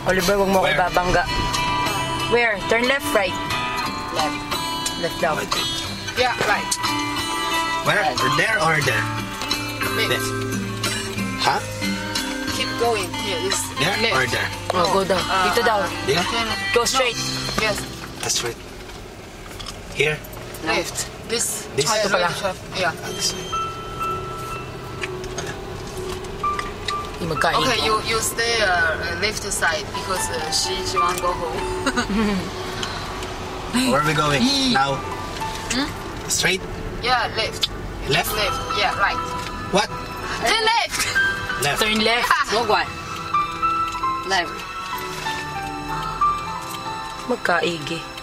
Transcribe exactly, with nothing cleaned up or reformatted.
Oliver, huwag mo ko Where? ibabangga. Where? Turn left, right? Left. Left daw. Yeah, right. Where? There or there? Left. Left. Huh? Keep going. Here is There left. or there? Oh, go down. Uh, Dito daw. Yeah? Then, Go straight. yes, That's right. Here? left. This. This? Try Ito pala. right, yeah. Ah, this way. Yung magkain Okay, ko. you you stay uh, left side because uh, she she want go home. Where are we going? Now? Hmm? Straight? Yeah, left. Left? Left. Yeah, right. What? Turn left. Left. Turn left. Mogwai. Left. Magkaigi.